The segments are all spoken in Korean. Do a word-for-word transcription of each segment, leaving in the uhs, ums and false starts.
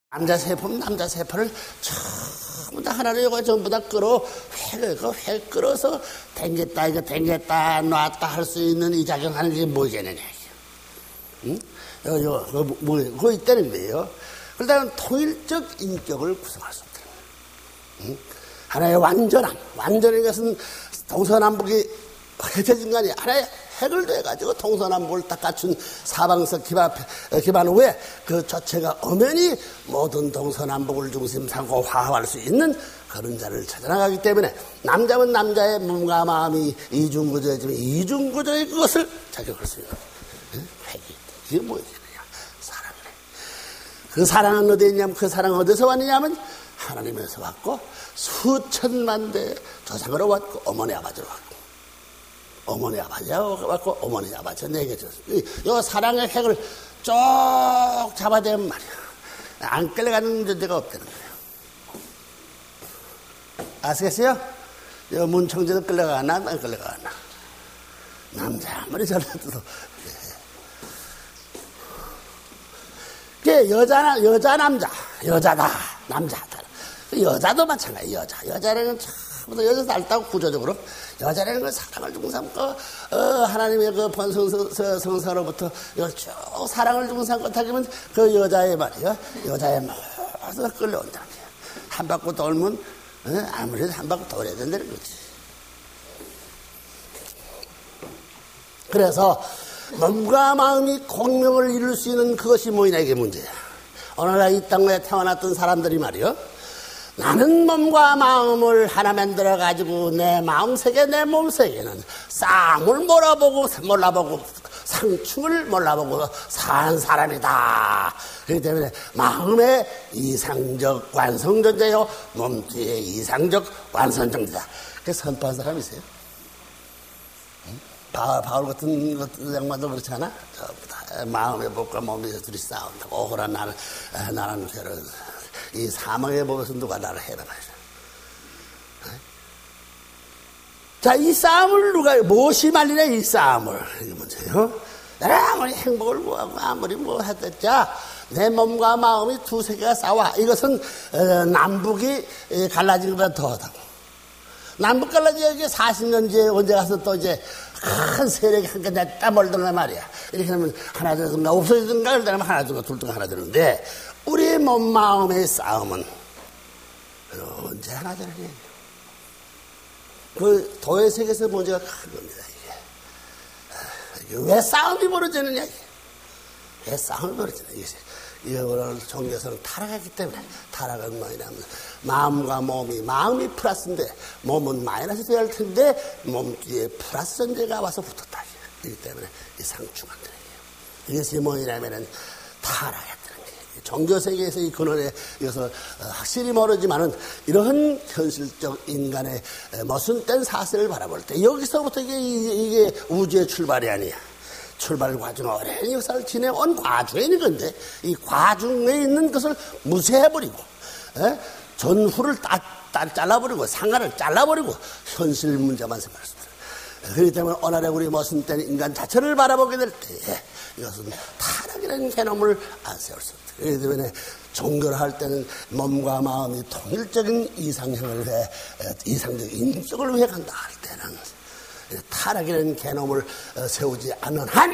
남자 세포, 남자 세포를 전부 다 하나로 이거 전부 다 끌어, 회, 그 회 끌어서 댕겼다, 이거 댕겼다, 놨다 할 수 있는 이 작용하는 게 뭐겠느냐. 응? 요, 요, 그, 뭐, 그거 있다는 거예요. 그러다가 통일적 인격을 구성할 수 없다는 거예요. 응? 하나의 완전함, 완전한 것은 동서남북이 해제진 거 아니야. 하나의 핵을 내가지고 동서남북을 딱 갖춘 사방석 기반, 기반 후에 그 자체가 엄연히 모든 동서남북을 중심 삼고 화합할 수 있는 그런 자를 찾아나가기 때문에 남자는 남자의 몸과 마음이 이중구조이지만 이중구조의 그것을 자격할 수 있는 핵이 이게 뭐겠느냐. 사랑이네. 그 사랑은 어디에 있냐면 그 사랑은 어디서 왔느냐면 하나님에서 왔고 수천만 대 조상으로 왔고 어머니 아버지로 왔고 어머니 아버지하고 왔고 어머니 아버지 내게 줬어. 이 사랑의 핵을 쭉 잡아대면 말이야. 안 끌려가는 존재가 없다는 거예요. 아시겠어요? 이 문청지는 끌려가나 안 끌려가나. 남자 아무리 잘해도 그 여자 여자 남자 여자다 남자다. 여자도 마찬가지. 여자 여자라는 처음부터 여자 살다고 구조적으로 여자라는 걸 사랑을 중삼고 어, 하나님의 그 번성성서로부터 이걸 쭉 사랑을 중삼고 타기면 그 여자의 말이야 여자의 모든 끌려온다는 거야. 한 바퀴 돌면 어, 아무래도 한 바퀴 돌아야 된다는 거지. 그래서 몸과 마음이 공명을 이룰 수 있는 그것이 뭐냐 이게 문제야. 오늘날 이 땅에 태어났던 사람들이 말이야 나는 몸과 마음을 하나 만들어가지고 내 마음세계, 내 몸세계는 쌍을 몰아보고, 몰라보고, 상충을 몰라보고 산 사람이다. 그렇기 때문에 마음의 이상적 완성존재요, 몸뒤의 이상적 완성존재다. 그래서 선포한 사람이 있어요. 바울, 바울 같은, 같은 양반도 그렇지 않아? 마음의 법과 몸에서 둘이 싸운다고. 오호라 나는, 나는 괴로운. 이 사망의 법에서 누가 나를 해나가죠. 자, 이 싸움을 누가, 무엇이 말리냐, 이 싸움을. 이게 문제예요. 내가 아무리 행복을 구하고, 아무리 뭐 했댔자, 내 몸과 마음이 두 세계가 싸워. 이것은, 어, 남북이 갈라진 것보다 더하다고. 남북 갈라진 게 사십 년 뒤에 언제 가서 또 이제, 큰 세력이 한 개 따몰더란 말이야. 이렇게 하면 하나 되든가, 없어지든가, 그러면 하나 되든가, 둘 중 하나 되는데, 우리의 몸, 마음의 싸움은 언제 하나 되는 얘기예요. 그 도의 세계에서 문제가 큰 겁니다. 이게. 이게 왜 싸움이 벌어지느냐. 이게. 왜 싸움이 벌어지느냐. 이게. 이게 오늘 종교에서는 타락했기 때문에 타락은 뭐냐면 마음과 몸이 마음이 플러스인데 몸은 마이너스 되어야 할 텐데 몸 뒤에 플러스 전제가 와서 붙었다. 그렇기 때문에 이 상충한다는 거예요. 이것이 뭐냐면은 타락했다. 종교세계에서 이 근원에 이것을 확실히 모르지만은 이런 현실적 인간의 모순된 사실을 바라볼 때 여기서부터 이게, 이게 우주의 출발이 아니야. 출발 과정 오랜 역사를 지내온 과정에 있는 건데 이 과정에 있는 것을 무시해버리고 에? 전후를 다, 다 잘라버리고 상하를 잘라버리고 현실 문제만 생각할 수 있다. 그렇기 때문에 오늘의 우리 모순된 인간 자체를 바라보게 될 때 이것은 타락이라는 개념을 안 세울 수 없다. 그렇기 때문에 종교를 할 때는 몸과 마음이 통일적인 이상형을 해, 이상적 인격을 위해 간다 할 때는 타락이라는 개념을 세우지 않는 한이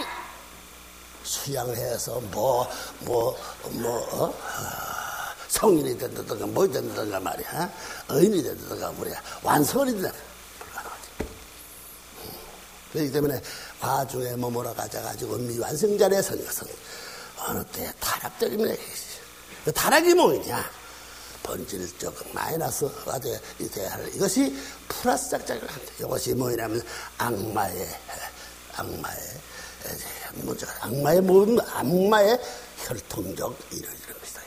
수양해서 뭐, 뭐, 뭐, 어? 성인이 된다든가 뭐 된다든가 말이야. 의인이 된다든가 뭐야. 완성이 된다든가. 불가능하지. 그렇기 때문에 과중에 머물러 가져가지고 미완성자리에 선 것은 어느 때 타락적인 얘기지. 그 타락이 뭐냐? 본질적 마이너스가 돼야 할 이것이 플러스 작작을 한다. 이것이 뭐냐면 악마의 악마의 문제가 악마의 뭐 악마의 혈통적 이런 이런 것이다.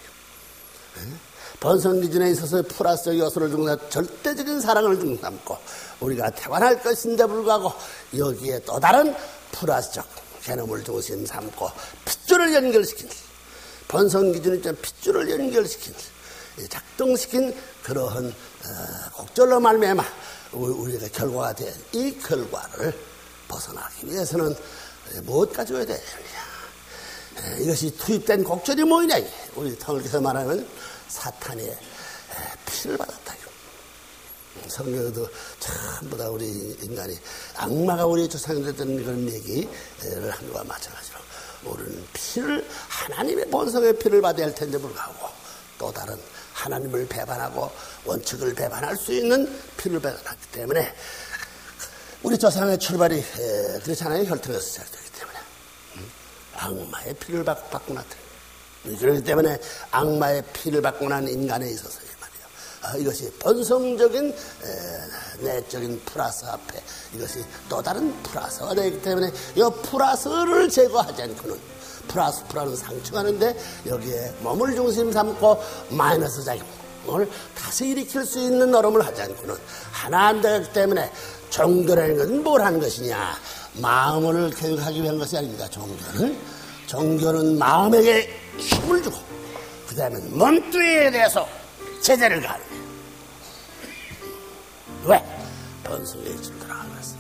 번성 기준에 있어서 플러스 요소를 중사 절대적인 사랑을 중삼고 우리가 태관할 것인데 불구하고 여기에 또 다른 플러스적 개념을 중심 삼고 핏줄을 연결시킨 번성 기준이 좀 핏줄을 연결시킨 작동시킨 그러한 어, 곡절로 말미암아 우리가 결과가 된 이 결과를 벗어나기 위해서는 무엇 가져야 되느냐? 이것이 투입된 곡절이 뭐냐? 우리 통일교에서 말하면 사탄의 피를 받았다. 성경에도 전부 다 우리 인간이 악마가 우리 조상들이 했던 그런 얘기를 한 것과 마찬가지로 우리는 피를 하나님의 본성의 피를 받아야 할 텐데 불구하고 또 다른 하나님을 배반하고 원칙을 배반할 수 있는 피를 받았기 때문에 우리 조상의 출발이 그렇잖아요. 혈통에서 시작되기 때문에 악마의 피를 받고 났다. 그렇기 때문에 악마의 피를 받고 난 인간에 있어서 아, 이것이 본성적인 에, 내적인 플러스 앞에 이것이 또 다른 플러스가 되기 때문에 이 플러스를 제거하지 않고는 플러스 플러스는 상충하는데 여기에 몸을 중심 삼고 마이너스 작용을 다시 일으킬 수 있는 노름을 하지 않고는 하나 안 되기 때문에 종교라는 것은 뭘 하는 것이냐? 마음을 교육하기 위한 것이 아닙니다. 종교는 종교는 마음에게 힘을 주고 그 다음에 몸뚱이에 대해서 제재를 가하는 거예요. 왜? 본성의 질 들어가면서